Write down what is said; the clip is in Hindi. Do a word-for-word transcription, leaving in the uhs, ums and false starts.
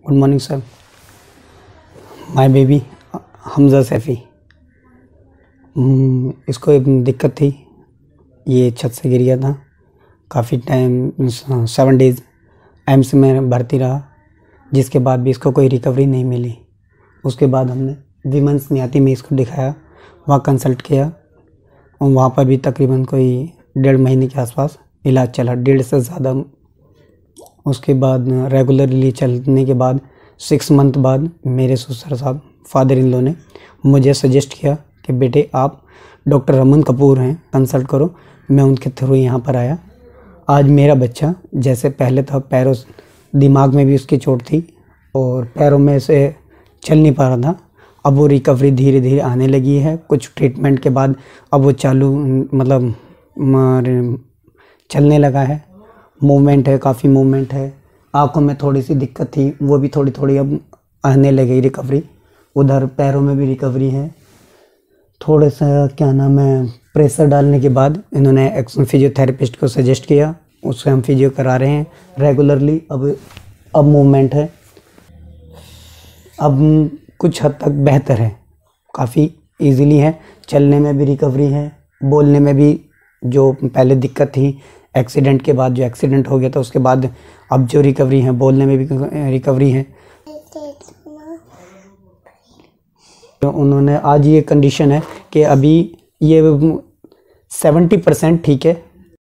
Good morning sir. My baby Hamza Saifi, इसको एक दिक्कत थी, ये छत से गिर गया था। काफ़ी टाइम सेवन डेज़ एम्स में भर्ती रहा, जिसके बाद भी इसको कोई रिकवरी नहीं मिली। उसके बाद हमने विमेंस नियाती में इसको दिखाया, वहाँ कंसल्ट किया और वहाँ पर भी तकरीबन कोई डेढ़ महीने के आसपास इलाज चला, डेढ़ से ज़्यादा। उसके बाद रेगुलरली चलने के बाद सिक्स मंथ बाद मेरे ससुर साहब फादर इन लॉ ने मुझे सजेस्ट किया कि बेटे आप डॉक्टर रमन कपूर हैं, कंसल्ट करो। मैं उनके थ्रू यहाँ पर आया। आज मेरा बच्चा जैसे पहले था, पैरों दिमाग में भी उसकी चोट थी और पैरों में से चल नहीं पा रहा था, अब वो रिकवरी धीरे धीरे आने लगी है। कुछ ट्रीटमेंट के बाद अब वो चालू मतलब चलने लगा है, मूवमेंट है, काफ़ी मूवमेंट है। आँखों में थोड़ी सी दिक्कत थी, वो भी थोड़ी थोड़ी अब आने लगी रिकवरी। उधर पैरों में भी रिकवरी है। थोड़ा सा क्या नाम है, प्रेशर डालने के बाद इन्होंने एक फिजियोथेरेपिस्ट को सजेस्ट किया, उससे हम फिजियो करा रहे हैं रेगुलरली। अब अब मूवमेंट है, अब कुछ हद तक बेहतर है, काफ़ी इजीली है। चलने में भी रिकवरी है, बोलने में भी जो पहले दिक्कत थी एक्सीडेंट के बाद, जो एक्सीडेंट हो गया था उसके बाद अब जो रिकवरी है, बोलने में भी रिकवरी है। तो उन्होंने आज ये कंडीशन है कि अभी ये सेवेंटी परसेंट ठीक है,